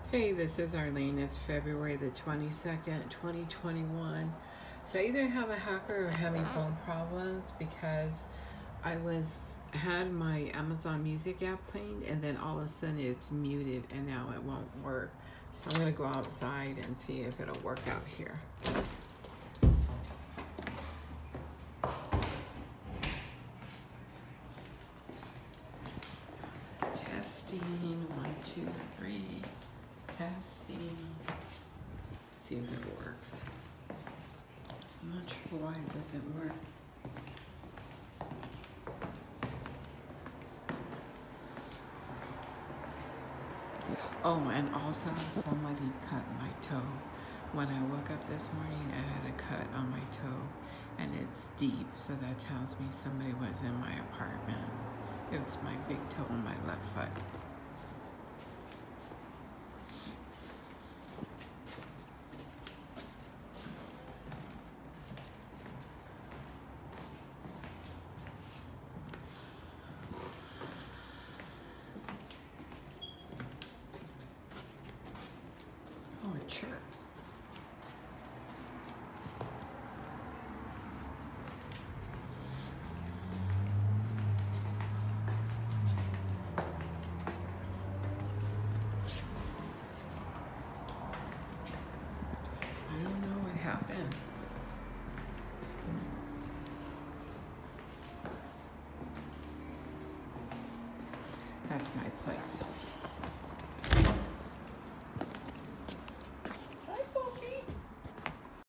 Hey, this is Arlene. It's February the 22nd, 2021. So I either have a hacker or having phone problems because had my Amazon Music app playing and then all of a sudden it's muted and now it won't work. So I'm going to go outside and see if it'll work out here. Testing, 1, 2, 3. Testing. See if it works. I'm not sure why it doesn't work. Oh, and also somebody cut my toe. When I woke up this morning, I had a cut on my toe, and it's deep, so that tells me somebody was in my apartment. It was my big toe on my left foot. Oh, a chirp. I don't know what happened. That's my place.